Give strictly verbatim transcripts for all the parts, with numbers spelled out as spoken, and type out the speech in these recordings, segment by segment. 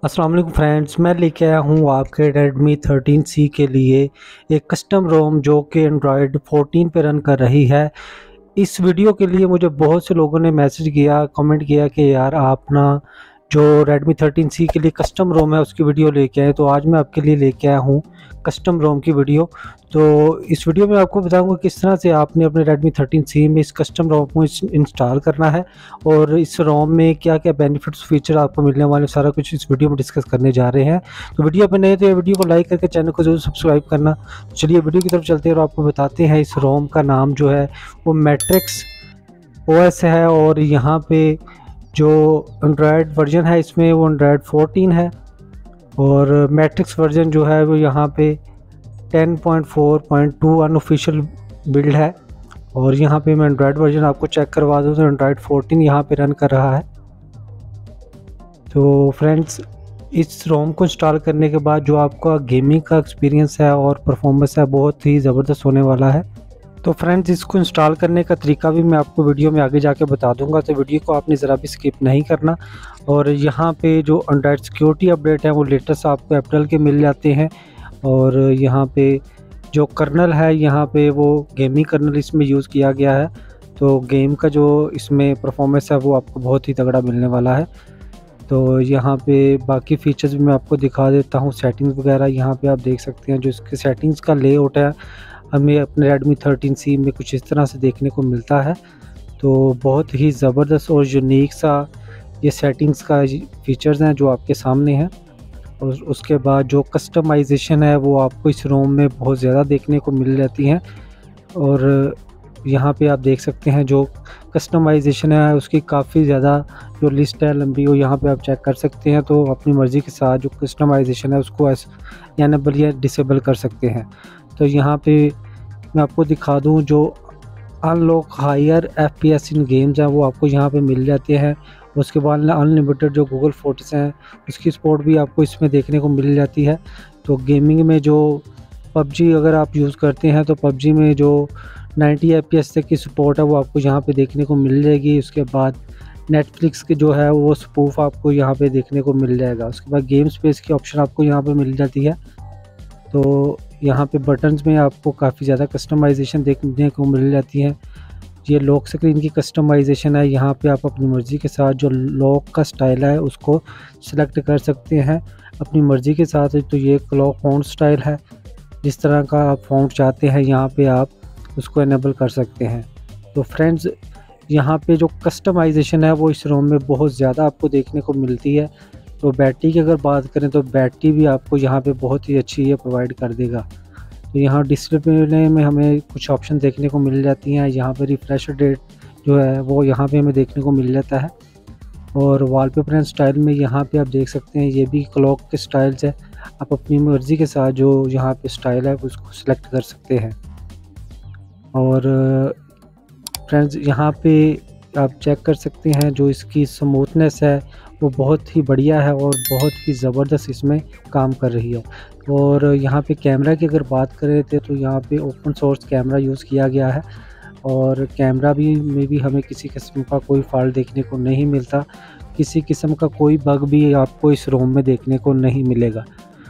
अस्सलाम वालेकुम फ्रेंड्स, मैं लेके आया हूँ आपके Redmi थर्टीन सी के लिए एक कस्टम रोम जो कि एंड्रॉयड फोर्टीन पे रन कर रही है। इस वीडियो के लिए मुझे बहुत से लोगों ने मैसेज किया, कमेंट किया कि यार आप ना जो Redmi थर्टीन सी के लिए कस्टम रोम है उसकी वीडियो लेके आए। तो आज मैं आपके लिए लेके आया हूँ कस्टम रोम की वीडियो। तो इस वीडियो में आपको बताऊंगा किस तरह से आपने अपने Redmi थर्टीन सी में इस कस्टम रोम को इंस्टॉल करना है और इस रोम में क्या क्या बेनिफिट्स फीचर आपको मिलने वाले, सारा कुछ इस वीडियो में डिस्कस करने जा रहे हैं। तो वीडियो पे नए तो ये वीडियो को लाइक करके चैनल को जरूर सब्सक्राइब करना। तो चलिए वीडियो की तरफ चलते हैं और आपको बताते हैं इस रोम का नाम जो है वो मैट्रिक्स ओएस है और यहाँ पे जो एंड्रॉयड वर्जन है इसमें वो एंड्रॉयड फोर्टीन है और मैट्रिक्स वर्जन जो है वो यहाँ पे ten point four point two unofficial build है। और यहाँ पे मैं एंड्रॉयड वर्जन आपको चेक करवा दूँ तो एंड्रॉयड फोर्टीन यहाँ पे रन कर रहा है। तो फ्रेंड्स, इस रोम को इंस्टॉल करने के बाद जो आपका गेमिंग का एक्सपीरियंस है और परफॉर्मेंस है बहुत ही ज़बरदस्त होने वाला है। तो फ्रेंड्स, इसको इंस्टॉल करने का तरीका भी मैं आपको वीडियो में आगे जाके बता दूंगा, तो वीडियो को आपने ज़रा भी स्किप नहीं करना। और यहाँ पे जो एंड्रॉयड सिक्योरिटी अपडेट है वो लेटेस्ट आपको एप्रिल के मिल जाते हैं। और यहाँ पे जो कर्नल है यहाँ पे वो गेमिंग कर्नल इसमें यूज़ किया गया है। तो गेम का जो इसमें परफॉर्मेंस है वो आपको बहुत ही तगड़ा मिलने वाला है। तो यहाँ पे बाकी फ़ीचर्स भी मैं आपको दिखा देता हूँ। सेटिंग्स वगैरह यहाँ पे आप देख सकते हैं। जो इसके सेटिंग्स का लेआउट है हमें अपने Redmi थर्टीन सी में कुछ इस तरह से देखने को मिलता है। तो बहुत ही ज़बरदस्त और यूनिक सा ये सेटिंग्स का फीचर्स हैं जो आपके सामने हैं। और उसके बाद जो कस्टमाइजेशन है वो आपको इस रोम में बहुत ज़्यादा देखने को मिल जाती हैं। और यहाँ पे आप देख सकते हैं जो कस्टमाइजेशन है उसकी काफ़ी ज़्यादा जो लिस्ट है लंबी, वो यहाँ पे आप चेक कर सकते हैं। तो अपनी मर्ज़ी के साथ जो कस्टमाइजेशन है उसको एनेबल या डिसेबल कर सकते हैं। तो यहाँ पे मैं आपको दिखा दूँ जो unlock higher F P S in games हैं वो आपको यहाँ पे मिल जाते हैं। उसके बाद अनलिमिटेड जो गूगल फोटोस हैं उसकी सपोर्ट भी आपको इसमें देखने को मिल जाती है। तो गेमिंग में जो पबजी अगर आप यूज़ करते हैं तो पबजी में जो नाइंटी एफ पी एस तक की सपोर्ट है वो आपको यहाँ पे देखने को मिल जाएगी। उसके बाद नेटफ्लिक्स के जो है वो स्पूफ आपको यहाँ पे देखने को मिल जाएगा। उसके बाद गेम स्पेस की ऑप्शन आपको यहाँ पे मिल जाती है। तो यहाँ पे बटन्स में आपको काफ़ी ज़्यादा कस्टमाइजेशन देखने को मिल जाती है। ये लॉक स्क्रीन की कस्टमाइजेशन है। यहाँ पे आप अपनी मर्ज़ी के साथ जो लॉक का स्टाइल है उसको सिलेक्ट कर सकते हैं अपनी मर्ज़ी के साथ। तो ये क्लॉक फ़ॉन्ट स्टाइल है, जिस तरह का आप फ़ॉन्ट चाहते हैं यहाँ पे आप उसको इनेबल कर सकते हैं। तो फ्रेंड्स, यहाँ पे जो कस्टमाइजेशन है वो इस रोम में बहुत ज़्यादा आपको देखने को मिलती है। तो बैटरी की अगर बात करें तो बैटरी भी आपको यहाँ पे बहुत ही अच्छी ये प्रोवाइड कर देगा। तो यहाँ डिस्प्ले में हमें कुछ ऑप्शन देखने को मिल जाती हैं। यहाँ पे रिफ्रेश रेट जो है वो यहाँ पे हमें देखने को मिल जाता है। और वॉलपेपर एंड स्टाइल में यहाँ पे आप देख सकते हैं ये भी क्लॉक के स्टाइल्स है। आप अपनी मर्ज़ी के साथ जो यहाँ पे स्टाइल है उसको सिलेक्ट कर सकते हैं। और फ्रेंड्स, यहाँ पे आप चेक कर सकते हैं जो इसकी स्मूथनेस है वो बहुत ही बढ़िया है और बहुत ही ज़बरदस्त इसमें काम कर रही है। और यहाँ पे कैमरा की अगर बात करें थे तो यहाँ पे ओपन सोर्स कैमरा यूज़ किया गया है और कैमरा भी में भी हमें किसी किस्म का कोई फॉल्ट देखने को नहीं मिलता। किसी किस्म का कोई बग भी आपको इस रोम में देखने को नहीं मिलेगा।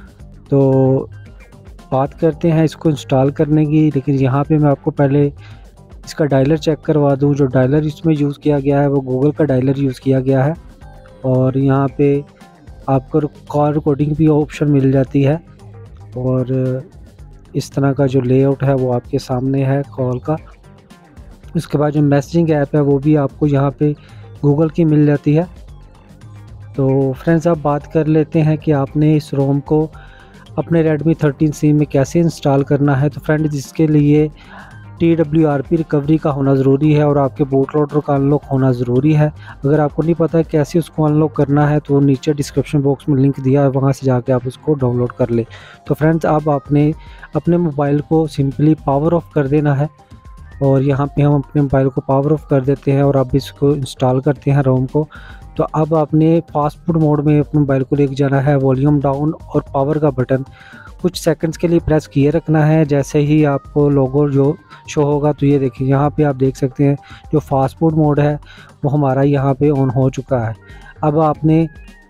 तो बात करते हैं इसको इंस्टॉल करने की, लेकिन यहाँ पे मैं आपको पहले इसका डायलर चेक करवा दूँ। जो डायलर इसमें यूज़ किया गया है वो गूगल का डायलर यूज़ किया गया है। और यहाँ पे आपको कॉल रिकॉर्डिंग भी ऑप्शन मिल जाती है। और इस तरह का जो लेआउट है वो आपके सामने है कॉल का। उसके बाद जो मैसेजिंग ऐप है वो भी आपको यहाँ पे गूगल की मिल जाती है। तो फ्रेंड्स, आप बात कर लेते हैं कि आपने इस रोम को अपने Redmi थर्टीन सी में कैसे इंस्टॉल करना है। तो फ्रेंड्स, इसके लिए T W R P recovery का होना ज़रूरी है और आपके बूट लोडर का अनलॉक होना ज़रूरी है। अगर आपको नहीं पता है कैसे उसको अनलॉक करना है तो नीचे डिस्क्रिप्शन बॉक्स में लिंक दिया है, वहाँ से जाके आप उसको डाउनलोड कर ले। तो फ्रेंड्स, अब आपने अपने मोबाइल को सिंपली पावर ऑफ कर देना है। और यहाँ पे हम अपने मोबाइल को पावर ऑफ कर देते हैं और अब इसको इंस्टॉल करते हैं रोम को। तो अब आपने फास्ट मोड में अपने मोबाइल को लेके जाना है। वॉल्यूम डाउन और पावर का बटन कुछ सेकंड्स के लिए प्रेस किए रखना है। जैसे ही आपको लोगो जो शो होगा तो ये देखिए यहाँ पे आप देख सकते हैं जो फास्ट फूड मोड है वो हमारा यहाँ पे ऑन हो चुका है। अब आपने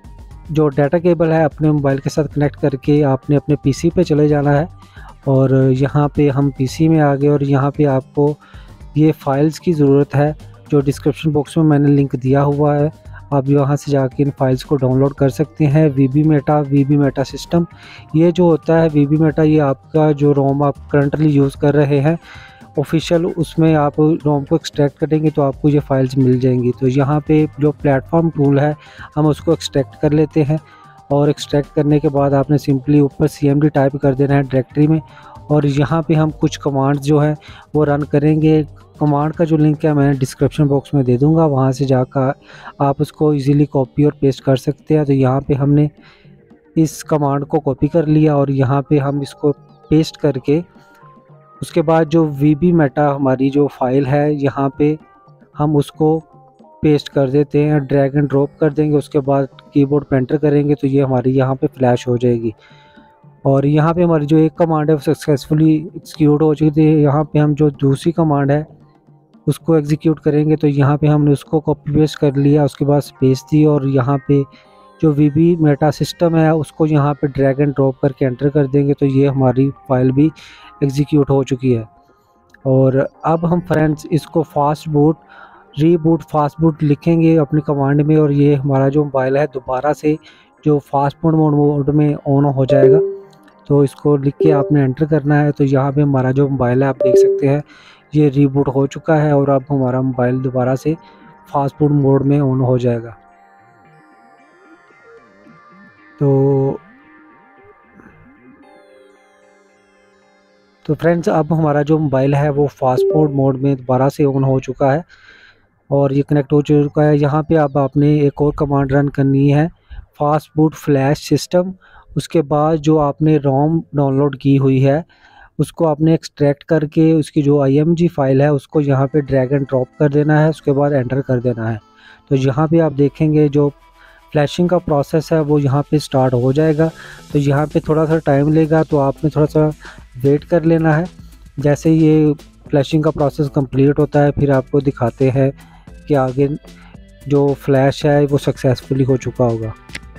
जो डाटा केबल है अपने मोबाइल के साथ कनेक्ट करके आपने अपने पीसी पे चले जाना है। और यहाँ पे हम पीसी में आ गए और यहाँ पे आपको ये फाइल्स की ज़रूरत है, जो डिस्क्रिप्शन बॉक्स में मैंने लिंक दिया हुआ है। आप यहाँ से जाके इन फाइल्स को डाउनलोड कर सकते हैं। Vbmeta vbmeta system, ये जो होता है वीबी मेटा, ये आपका जो रोम आप करंटली यूज़ कर रहे हैं ऑफिशियल, उसमें आप रोम को एक्सट्रैक्ट करेंगे तो आपको ये फाइल्स मिल जाएंगी। तो यहाँ पे जो प्लेटफॉर्म टूल है हम उसको एक्सट्रैक्ट कर लेते हैं और एक्सट्रैक्ट करने के बाद आपने सिंपली ऊपर सी एम डी टाइप कर देना है डायरेक्टरी में। और यहाँ पे हम कुछ कमांड्स जो है वो रन करेंगे। कमांड का जो लिंक है मैं डिस्क्रिप्शन बॉक्स में दे दूँगा, वहाँ से जाकर आप उसको इजीली कॉपी और पेस्ट कर सकते हैं। तो यहाँ पे हमने इस कमांड को कॉपी कर लिया और यहाँ पे हम इसको पेस्ट करके उसके बाद जो वीबी मेटा हमारी जो फाइल है यहाँ पे हम उसको पेस्ट कर देते हैं, ड्रैग एंड ड्रॉप कर देंगे। उसके बाद कीबोर्ड पे एंटर करेंगे तो ये हमारी यहाँ पे फ्लैश हो जाएगी। और यहाँ पे हमारी जो एक कमांड है वो सक्सेसफुली एग्जीक्यूट हो चुकी थी। यहाँ पे हम जो दूसरी कमांड है उसको एग्जीक्यूट करेंगे तो यहाँ पे हमने उसको कॉपी पेस्ट कर लिया, उसके बाद स्पेस दी और यहाँ पे जो वीबी मेटा सिस्टम है उसको यहाँ पे ड्रैग एंड ड्रॉप करके एंटर कर देंगे तो ये हमारी फाइल भी एग्जीक्यूट हो चुकी है। और अब हम फ्रेंड्स इसको fastboot reboot fastboot लिखेंगे अपनी कमांड में और ये हमारा जो मोबाइल है दोबारा से जो फास्ट बूट मोड मोड में ऑन हो जाएगा। तो इसको लिख के आपने एंटर करना है। तो यहाँ पे हमारा जो मोबाइल है आप देख सकते हैं ये रीबूट हो चुका है और अब हमारा मोबाइल दोबारा से फास्ट बूट मोड में ऑन हो जाएगा। तो तो फ्रेंड्स अब हमारा जो मोबाइल है वो फास्ट बूट मोड में दोबारा से ऑन हो चुका है और ये कनेक्ट हो चुका है। यहाँ पे अब आपने एक और कमांड रन करनी है, फास्ट बूट फ्लैश सिस्टम। उसके बाद जो आपने रोम डाउनलोड की हुई है उसको आपने एक्सट्रैक्ट करके उसकी जो आई एम जी फाइल है उसको यहाँ पे ड्रैग एंड ड्रॉप कर देना है, उसके बाद एंटर कर देना है। तो यहाँ पे आप देखेंगे जो फ्लैशिंग का प्रोसेस है वो यहाँ पे स्टार्ट हो जाएगा। तो यहाँ पे थोड़ा सा टाइम लेगा तो आपने थोड़ा सा वेट कर लेना है। जैसे ये फ्लैशिंग का प्रोसेस कंप्लीट होता है फिर आपको दिखाते हैं कि आगे जो फ्लैश है वो सक्सेसफुली हो चुका होगा।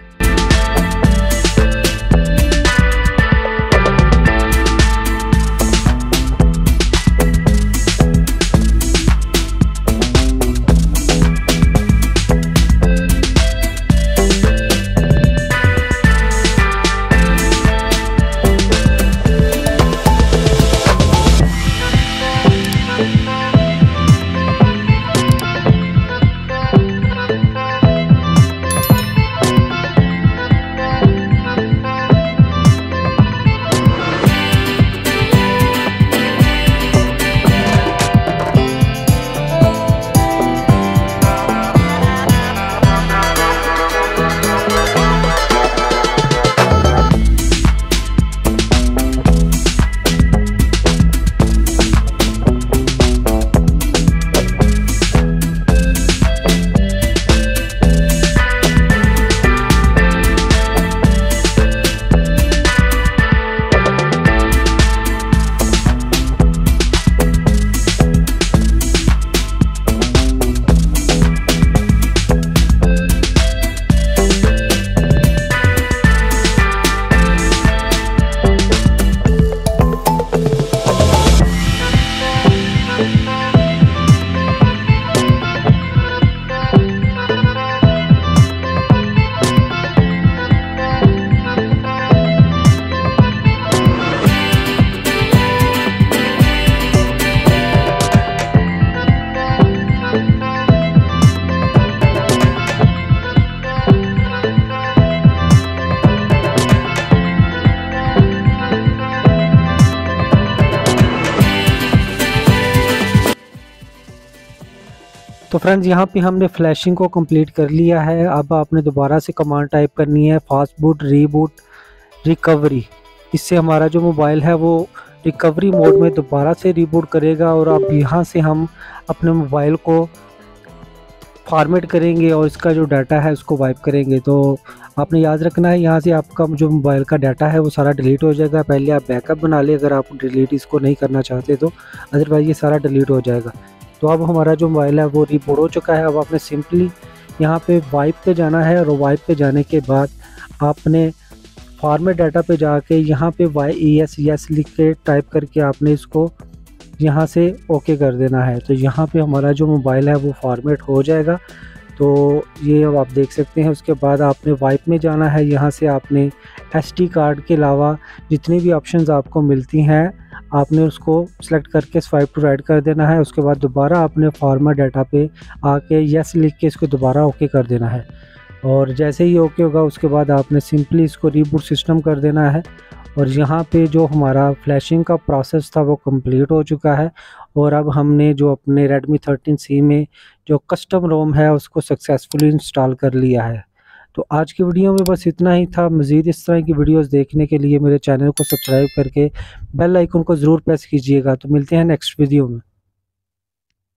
तो फ्रेंड्स यहाँ पे हमने फ्लैशिंग को कंप्लीट कर लिया है। अब आपने दोबारा से कमांड टाइप करनी है, फास्ट बूट रीबूट रिकवरी। इससे हमारा जो मोबाइल है वो रिकवरी मोड में दोबारा से रीबूट करेगा और अब यहाँ से हम अपने मोबाइल को फॉर्मेट करेंगे और इसका जो डाटा है उसको वाइप करेंगे। तो आपने याद रखना है यहाँ से आपका जो मोबाइल का डाटा है वो सारा डिलीट हो जाएगा। पहले आप बैकअप बना ले अगर आप डिलीट इसको नहीं करना चाहते तो, अदरवाइज ये सारा डिलीट हो जाएगा। तो अब हमारा जो मोबाइल है वो रीबूट हो चुका है। अब आपने सिंपली यहाँ पे वाइप पे जाना है और वाइप पे जाने के बाद आपने फॉर्मेट डाटा पे जाके यहाँ पे वाई ई एस यस लिख के टाइप करके आपने इसको यहाँ से ओके कर देना है। तो यहाँ पे हमारा जो मोबाइल है वो फॉर्मेट हो जाएगा। तो ये अब आप देख सकते हैं। उसके बाद आपने वाइप में जाना है। यहाँ से आपने एसडी कार्ड के अलावा जितनी भी ऑप्शंस आपको मिलती हैं आपने उसको सेलेक्ट करके स्वाइप टू राइट कर देना है। उसके बाद दोबारा आपने फॉर्मेट डाटा पे आके यस लिख के इसको दोबारा ओके कर देना है। और जैसे ही ओके होगा उसके बाद आपने सिंपली इसको रीबूट सिस्टम कर देना है। और यहाँ पे जो हमारा फ्लैशिंग का प्रोसेस था वो कंप्लीट हो चुका है। और अब हमने जो अपने रेडमी थर्टीन सी में जो कस्टम रोम है उसको सक्सेसफुली इंस्टॉल कर लिया है। तो आज की वीडियो में बस इतना ही था। मज़ीद इस तरह की वीडियोस देखने के लिए मेरे चैनल को सब्सक्राइब करके बेल आइकन को ज़रूर प्रेस कीजिएगा। तो मिलते हैं नेक्स्ट वीडियो में।